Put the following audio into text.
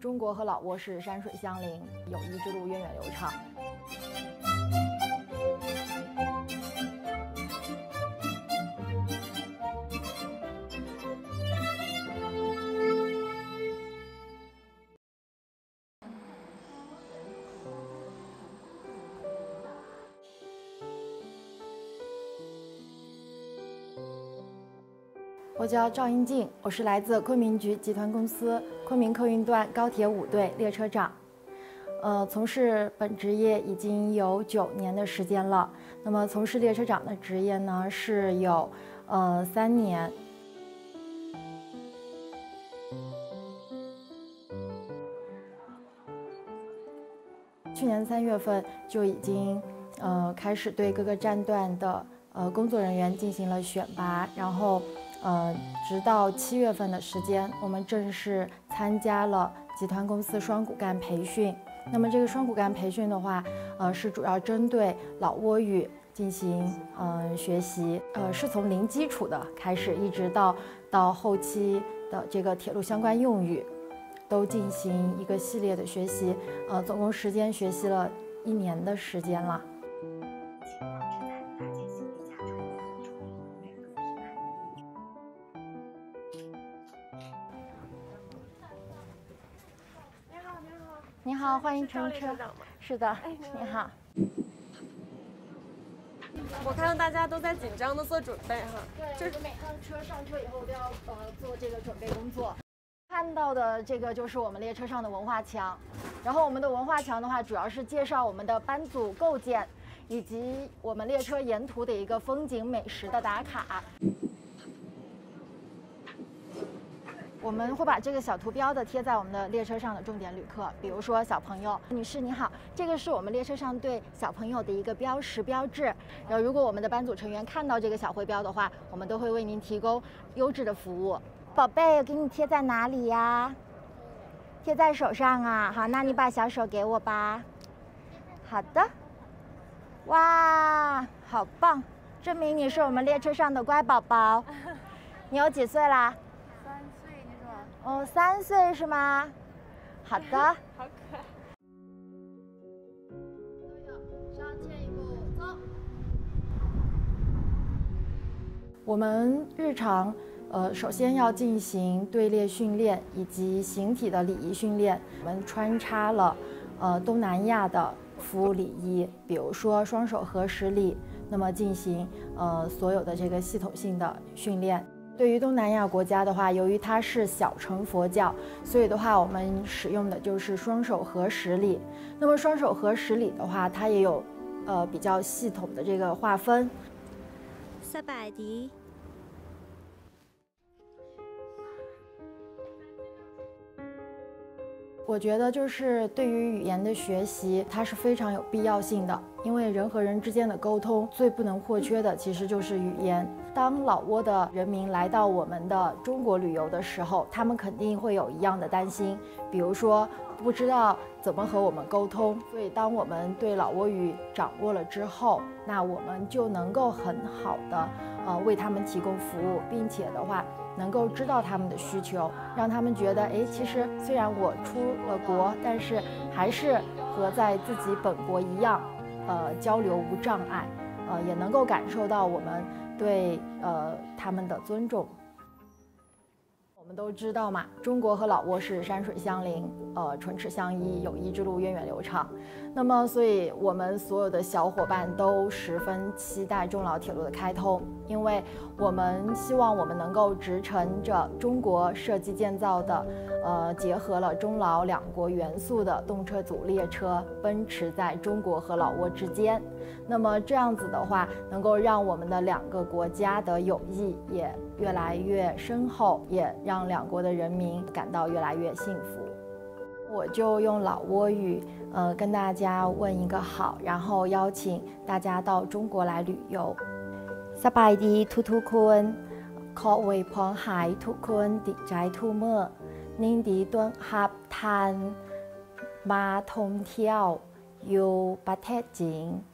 中国和老挝是山水相邻，友谊之路源远流长。我叫赵英静，我是来自昆明局集团公司昆明客运段高铁5队列车长。从事本职业已经有9年的时间了。那么从事列车长的职业呢，是有3年。去年3月份就已经开始对各个站段的工作人员进行了选拔，然后直到7月份的时间，我们正式参加了集团公司双骨干培训。那么这个双骨干培训的话，是主要针对老挝语进行学习，是从零基础的开始，一直到后期的这个铁路相关用语，都进行一个系列的学习。总共时间学习了1年的时间了。你好，欢迎乘车。是的，你好。 我看到大家都在紧张的做准备哈。 对，就是每趟车上车以后都要做这个准备工作。看到的这个就是我们列车上的文化墙，然后我们的文化墙的话，主要是介绍我们的班组构建，以及我们列车沿途的一个风景美食的打卡。我们会把这个小图标的贴在我们的列车上的重点旅客，比如说小朋友。女士你好，这个是我们列车上对小朋友的一个标识标志。然后如果我们的班组成员看到这个小徽标的话，我们都会为您提供优质的服务。宝贝，给你贴在哪里呀？贴在手上啊。好，那你把小手给我吧。好的。哇，好棒，证明你是我们列车上的乖宝宝。你有几岁啦？3岁，你说？哦，3岁是吗？好的。 好可爱。 向前一步，走。我们日常首先要进行队列训练以及形体的礼仪训练。我们穿插了东南亚的服务礼仪，比如说双手合十礼，那么进行所有的这个系统性的训练。对于东南亚国家的话，由于它是小乘佛教，所以的话我们使用的就是双手合十礼。那么双手合十礼的话，它也有比较系统的这个划分。 สบายดี。 我觉得就是对于语言的学习，它是非常有必要性的，因为人和人之间的沟通最不能或缺的其实就是语言。当老挝的人民来到我们的中国旅游的时候，他们肯定会有一样的担心，比如说不知道怎么和我们沟通。所以当我们对老挝语掌握了之后，那我们就能够很好的为他们提供服务，并且的话能够知道他们的需求，让他们觉得其实虽然我出了国，但是还是和在自己本国一样，交流无障碍，也能够感受到我们对他们的尊重。我们都知道嘛，中国和老挝是山水相邻，唇齿相依，友谊之路源远流长。那么，所以我们所有的小伙伴都十分期待中老铁路的开通，因为我们希望我们能够直乘着中国设计建造的，结合了中老2国元素的动车组列车，奔驰在中国和老挝之间。那么这样子的话，能够让我们的2个国家的友谊也越来越深厚，也让2国的人民感到越来越幸福。我就用老挝语，跟大家问一个好，然后邀请大家到中国来旅游。สบายดีทุกๆคนขออวยพรให้ทุกคนดีใจทุกเมื่อยินดีต้อนรับท่านมาท่องเที่ยวอยู่ประเทศจีน